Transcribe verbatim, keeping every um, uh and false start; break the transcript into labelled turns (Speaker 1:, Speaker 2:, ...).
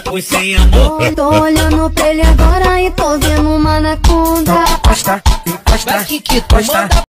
Speaker 1: foi sem amor.
Speaker 2: Tô olhando pra ele agora e tô vendo uma anaconda.
Speaker 3: Encosta, encosta,
Speaker 1: Mas que que tu manda